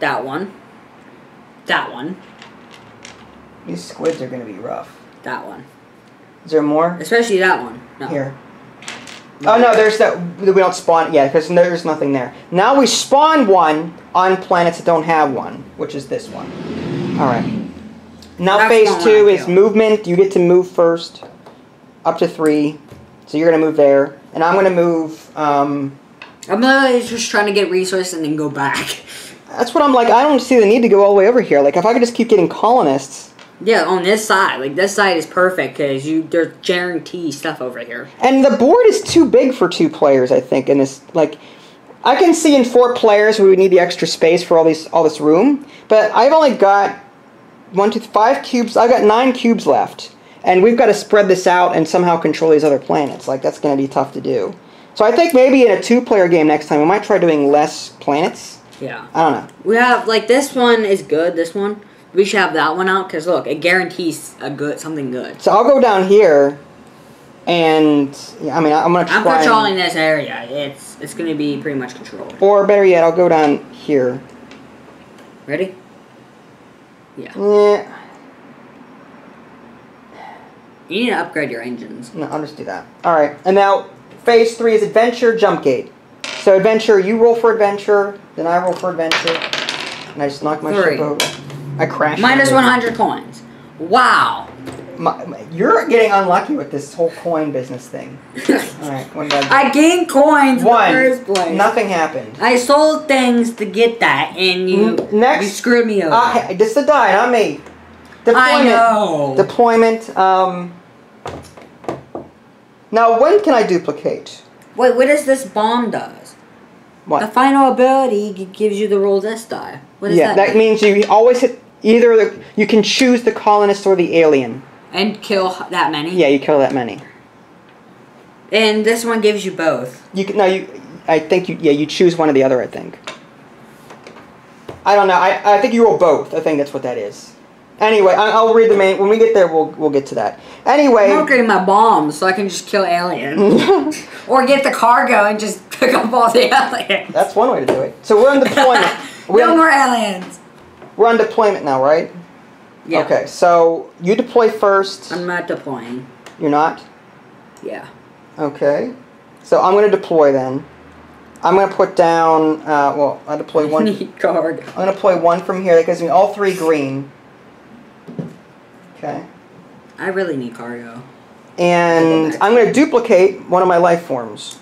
That one. That one. These squids are going to be rough. That one. Is there more? Especially that one. No. Here. Oh, no, there's that. We don't spawn. Yeah, because there's nothing there. Now we spawn one on planets that don't have one, which is this one. All right. Now That's phase one two I is feel. movement. You get to move first. Up to three. So you're going to move there. And I'm going to move... Um, I'm literally just trying to get resources and then go back. that's what I'm like. I don't see the need to go all the way over here. Like, if I could just keep getting colonists... Yeah, on this side. Like, this side is perfect because you there's guaranteed stuff over here. And the board is too big for two players, I think, in this... Like, I can see in four players we would need the extra space for all these all this room. But I've only got... One, two, five cubes. I've got nine cubes left. And we've got to spread this out and somehow control these other planets. Like, that's going to be tough to do. So I think maybe in a two-player game next time, we might try doing less planets. Yeah. I don't know. We have, like, this one is good, this one. We should have that one out, because, look, it guarantees a good, something good. So I'll go down here, and, yeah, I mean, I'm going to try I'm controlling and, this area. It's it's going to be pretty much controlled. or better yet, I'll go down here. Ready? Yeah. Yeah. You need to upgrade your engines. No, I'll just do that. All right. And now, phase three is adventure, jump gate. So adventure, you roll for adventure, then I roll for adventure, and I just knock my Three. ship over. I crash. Minus into it. one hundred coins. Wow. My, my, you're getting unlucky with this whole coin business thing. All right, one done. I gained coins One. in the first place. Nothing happened. I sold things to get that, and you, Mm, next- you screwed me over. Uh, this is the die, not me. Deployment. I know. Deployment. Um. Now, when can I duplicate? Wait, what does this bomb does? What? The final ability g- gives you the roll this die. What does yeah, that that mean? means you always hit either the. You can choose the colonist or the alien. And kill h- that many? Yeah, you kill that many. And this one gives you both. You can no, you. I think you. Yeah, you choose one or the other. I think. I don't know. I I think you roll both. I think that's what that is. Anyway, I, I'll read the main. When we get there, we'll we'll get to that. Anyway. I'm upgrading my bombs so I can just kill aliens. Or get the cargo and just pick up all the aliens. That's one way to do it. So we're on deployment. we're, No on, more aliens. we're on deployment now, right? Yeah. Okay, so you deploy first. I'm not deploying. You're not? Yeah. Okay. So I'm going to deploy then. I'm going to put down, uh, well, I'll deploy one. I'm Need cargo. going to deploy one from here. That gives me all three green. Okay. I really need cargo. And I'm going to duplicate one of my life forms.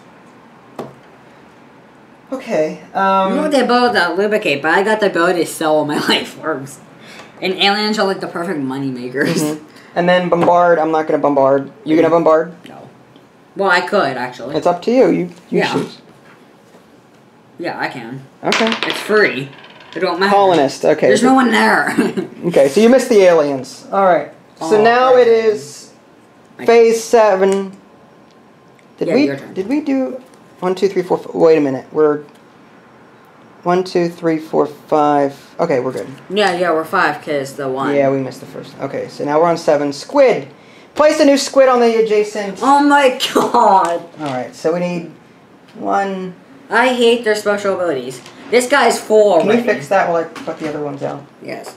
Okay. Um, You know what the ability to lubricate, but I got the ability to sell all my life forms. And aliens are like the perfect money makers. mhm. And then bombard. I'm not going to bombard. You going to bombard? No. Well, I could actually. It's up to you. You, you Yeah. choose. Yeah, I can. Okay. It's free. It don't matter. Colonist. Okay. There's no one there. Okay, so you missed the aliens. All right. So Oh, now right. it is phase seven. Did Yeah, we your turn. did we do one, two, three, four? F wait a minute. We're one, two, three, four, five. Okay, we're good. yeah, yeah, we're five because the one. Yeah, we missed the first. Okay, so now we're on seven. Squid. Place a new squid on the adjacent. Oh my god. All right, so we need one. I hate their special abilities. This guy's full Can already. you fix that while I put the other ones out? Yes.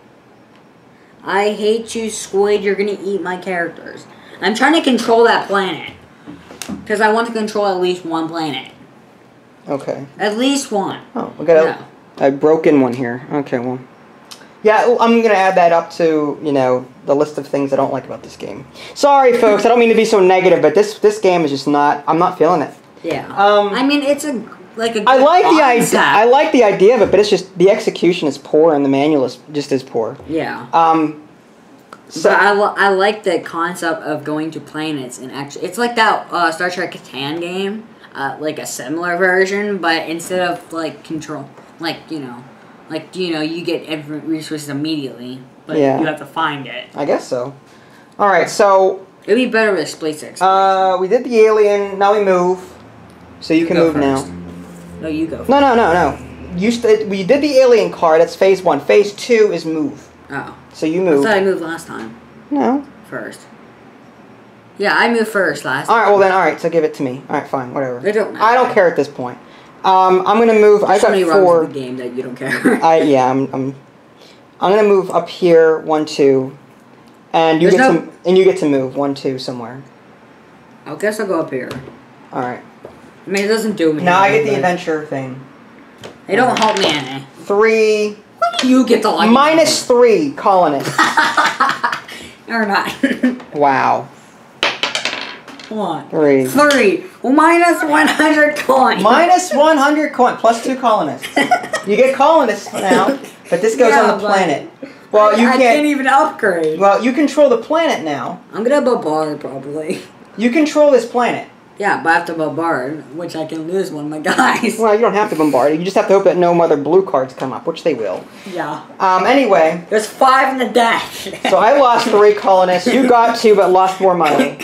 I hate you, Squid. You're gonna eat my characters. I'm trying to control that planet. Because I want to control at least one planet. Okay. At least one. Oh, we got a, a broken one here. Okay, well. Yeah, I'm going to add that up to, you know, the list of things I don't like about this game. Sorry, folks. I don't mean to be so negative, but this this game is just not, I'm not feeling it. Yeah. Um, I mean, it's a like a good I like the idea. concept. I like the idea of it, but it's just the execution is poor and the manual is just as poor. Yeah. Um, so but I, li- I like the concept of going to planets and actually, it's like that uh, Star Trek Catan game, uh, like a similar version, but instead of like control, like you know, like you know, you get every resources immediately, but Yeah. you have to find it. I guess so. All right, so It'd be better with split six. uh, we did the alien. Now we move. So you can Go move first. now. No, you go. No, no, no, no. You st- we did the alien card. That's phase one. Phase two is move. Oh, So you I move. thought I moved last time. No. First. Yeah, I moved first last. All right. Well then, all right. So give it to me. All right. Fine. Whatever. It don't matter. I don't care at this point. Um, I'm gonna move. I so many got rounds four. of the game that you don't care. I yeah. I'm. I'm. I'm gonna move up here. One, two, and you There's get no- to and you get to move one, two somewhere. I guess I'll go up here. All right. I mean, it doesn't do me. Now I get the but adventure thing. They don't help me any. Three. You get the lucky Minus three colonists. Or not. Wow. One. Three. Three. Well, minus one hundred coins. Minus one hundred coin plus two colonists. You get colonists now, but this goes Yeah, on the but- planet. Well, you I can't. can't even upgrade. Well, you control the planet now. I'm gonna bombard probably. You control this planet. Yeah, but I have to bombard, which I can lose one of my guys. Well, you don't have to bombard it. You just have to hope that no other blue cards come up, which they will. Yeah. Um. Anyway, There's five in the deck. so I lost three colonists. You got two, but lost more money.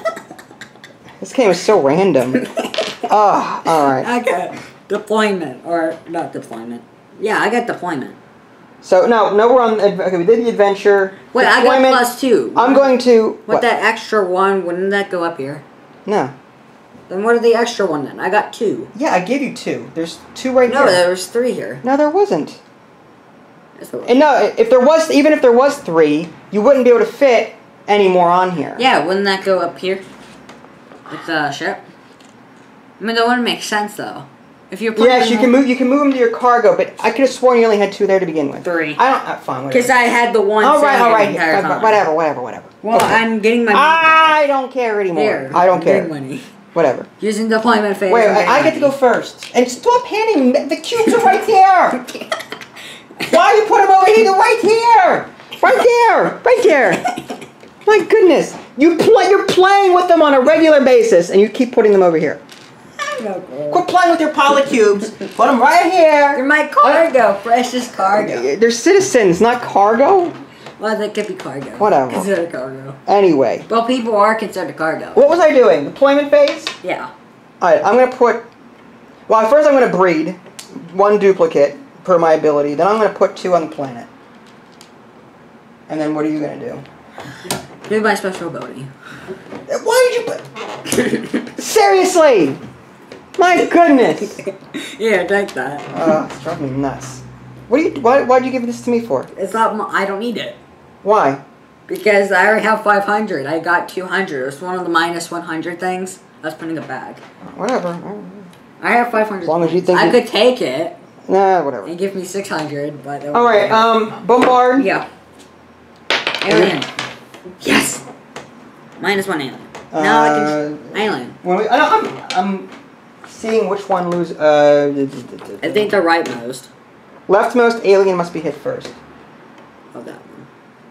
This game is so random. Ah, all right. I got deployment, or not deployment. Yeah, I got deployment. So no, no, we're on. Okay, we did the adventure. Wait, I got Deployment. plus two. I'm going to. With what? that extra one, wouldn't that go up here? No. Then what are the extra one then? I got two. Yeah, I gave you two. There's two right No, here. there was three here. No, there wasn't. Yes, there was. And no, if there was, even if there was three, you wouldn't be able to fit any more on here. Yeah, wouldn't that go up here? With the ship? I mean, that wouldn't make sense though. If you're putting Yes, you can move. You can move them to your cargo, but I could have sworn you only had two there to begin with. Three. I don't. Uh, fine, whatever. Because I had the one. All right, sitting all here right. the entire yeah, time. Whatever, whatever, whatever. Well, Okay. I'm getting my money I don't care anymore. There, I don't I'm care. getting money. Whatever. Using deployment phase. Wait, I'm I, I get to getting go first. And stop handing me. The cubes are right there. Why you put them over here? They're right here. Right there. Right there. My goodness. You play. You're playing with them on a regular basis, and you keep putting them over here. money. Quit playing with your polycubes. Put them right They're here. my cargo, precious cargo. They're citizens, not cargo. Well, they could be cargo. Whatever. Considered cargo. Anyway, Well, people are considered cargo. what was I doing? Deployment phase? Yeah. Alright, I'm going to put... Well, first I'm going to breed one duplicate per my ability. Then I'm going to put two on the planet. And then what are you going to do? Do my special ability. Why did you put... Seriously! My goodness! Yeah, take that. Uh, it's driving me nuts. What do you... Why, why'd you give this to me for? It's not. m- I don't need it Why? because I already have five hundred. I got two hundred. It's one of the minus one hundred things. I was putting it back. Whatever. I have five hundred. As long as you think I you- could take it Nah, whatever. and give me six hundred, but that Alright, um, bombard. yeah. Alien. Yes. Minus one alien. Now I can alien. When we, I know, I'm, I'm seeing which one lose. Uh, I think the rightmost leftmost alien must be hit first. of that one.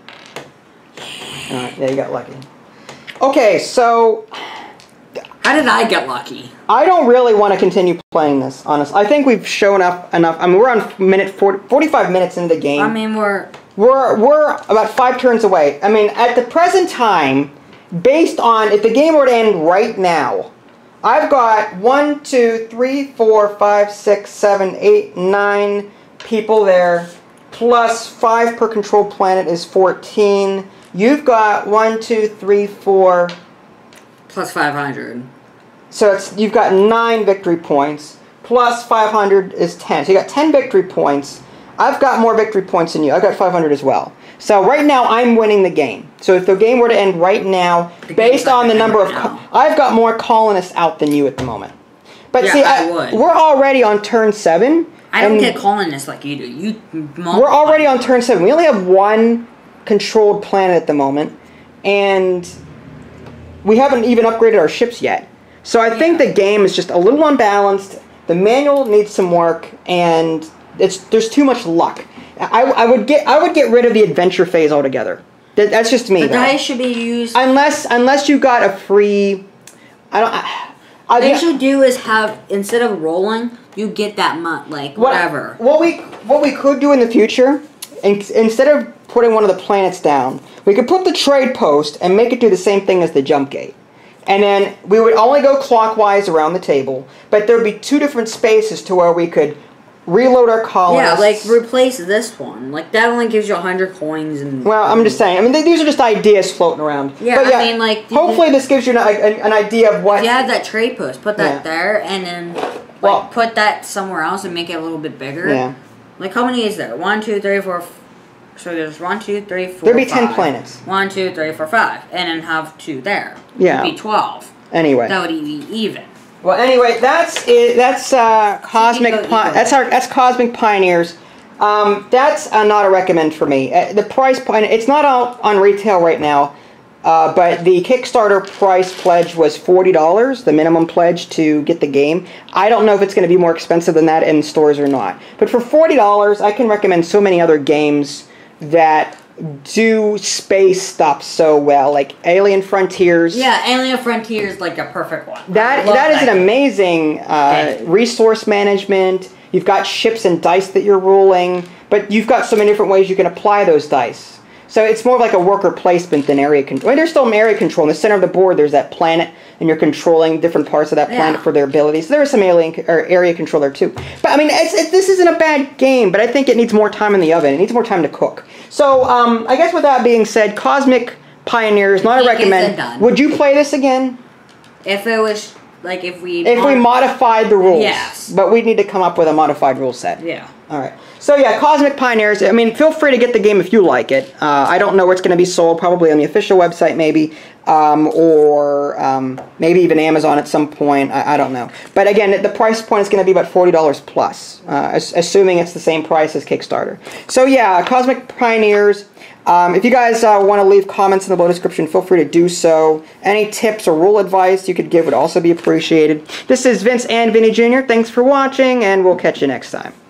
Alright, yeah, you got lucky. Okay, so How did I get lucky? I don't really want to continue playing this, honestly. I think we've shown up enough. I mean, we're on minute forty, forty-five minutes into the game. I mean, we're We're, we're about five turns away. I mean, at the present time, based on, if the game were to end right now, I've got one, two, three, four, five, six, seven, eight, nine people there, plus five per controlled planet is fourteen. You've got one, two, three, four, plus five hundred. so it's, you've got nine victory points, plus five hundred is ten. So you got ten victory points. I've got more victory points than you. I've got five hundred as well. So right now, I'm winning the game. So if the game were to end right now, The based game's on the not number of... gonna end Co- now. I've got more colonists out than you at the moment. But Yeah, see, I would. we're already on turn seven. I don't and get colonists like you do. You multiply. We're already on turn seven. We only have one controlled planet at the moment. And we haven't even upgraded our ships yet. So I think Yeah. the game is just a little unbalanced. The manual needs some work, and it's there's too much luck. I, I would get I would get rid of the adventure phase altogether. That, that's just me. The though. dice should be used. Unless unless you got a free, I don't. I, I, What they should do is have, instead of rolling, you get that month, like what- whatever. What we what we could do in the future, in, instead of putting one of the planets down, we could put the trade post and make it do the same thing as the jump gate. And then we would only go clockwise around the table, but there'd be two different spaces to where we could reload our Yeah, colonists. like replace this one. Like that only gives you a hundred coins and. Well, I'm just saying. I mean, th- these are just ideas floating around. Yeah, but I mean, like, hopefully this gives you an, an, an idea of what. If you have that trade post, put that Yeah. there, and then like Well- put that somewhere else and make it a little bit bigger. Yeah. Like how many is there? One, two, three, four. F- so there's one, two, three, four. There'd be ten five. planets. One, two, three, four, five, and then have two there. Yeah. It'd be twelve. Anyway. That would be even. Well, anyway, that's it. That's uh, Cosmic. Eco- Pi- eco. that's our. That's Cosmic Pioneers. Um, that's uh, not a recommend for me. Uh, the price point. It's not out on retail right now, uh, but the Kickstarter price pledge was forty dollars, the minimum pledge to get the game. I don't know if it's going to be more expensive than that in stores or not. But for forty dollars, I can recommend so many other games that do space stuff so well, like Alien Frontiers. Yeah, Alien Frontier is like a perfect one. That I love that is that an game. amazing uh, Okay. resource management. You've got ships and dice that you're ruling, but you've got so many different ways you can apply those dice. So it's more like a worker placement than area control. I mean, there's still area control. In the center of the board, there's that planet, and you're controlling different parts of that planet Yeah. for their abilities. So there's some alien co- or area control there too. But I mean, it's, it, this isn't a bad game, but I think it needs more time in the oven. It needs more time to cook. So um, I guess with that being said, Cosmic Pioneers, not a Think it's recommend. done. Would you play this again? If it was like if we If we modified the rules. Yes. But we'd need to come up with a modified rule set. Yeah. All right. So yeah, Cosmic Pioneers. I mean, feel free to get the game if you like it. Uh, I don't know where it's going to be sold. Probably on the official website, maybe, um, or um, maybe even Amazon at some point. I, I don't know. But again, the price point is going to be about forty dollars plus, uh, as, assuming it's the same price as Kickstarter. So yeah, Cosmic Pioneers. Um, if you guys uh, want to leave comments in the below description, feel free to do so. Any tips or rule advice you could give would also be appreciated. This is Vince and Vinny Junior Thanks for watching, and we'll catch you next time.